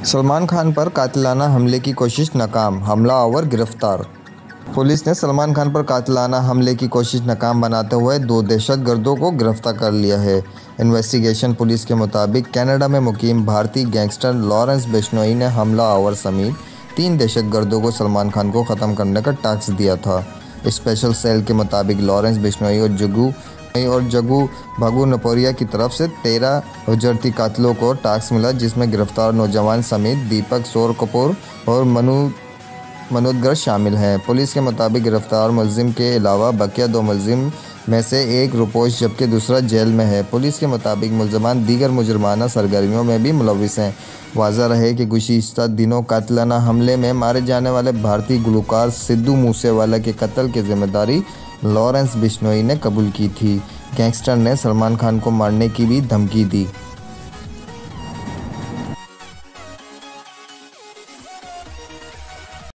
सलमान खान पर कातिलाना हमले की कोशिश नाकाम, हमलावर गिरफ्तार। पुलिस ने सलमान खान पर कातिलाना हमले की कोशिश नाकाम बनाते हुए 2 दहशतगर्दों को गिरफ्तार कर लिया है। इन्वेस्टिगेशन पुलिस के मुताबिक कनाडा में मुकीम भारतीय गैंगस्टर लॉरेंस बिश्नोई ने हमलावर समेत 3 दहशतगर्दों को सलमान खान को ख़त्म करने का टास्क दिया था। स्पेशल सेल के मुताबिक लॉरेंस बिश्नोई और जग्गू भागू नपोरिया की तरफ से 13 उजरती कातिलों को टास्क मिला, जिसमें गिरफ्तार नौजवान समेत दीपक सोर कपूर और मनोदगर शामिल हैं। पुलिस के मुताबिक गिरफ्तार मुलजिम के अलावा बकिया 2 मुलजिम में से एक रुपोश जबकि दूसरा जेल में है। पुलिस के मुताबिक मुलजमान दीगर मुजरमाना सरगर्मियों में भी मुलविस हैं। वाज़ा रहे कि गुज़िश्ता दिनों कातिलाना हमले में मारे जाने वाले भारतीय गुलकार सिद्धू मूसेवाला के कत्ल की जिम्मेदारी लॉरेंस बिश्नोई ने कबूल की थी। गैंगस्टर ने सलमान खान को मारने की भी धमकी दी।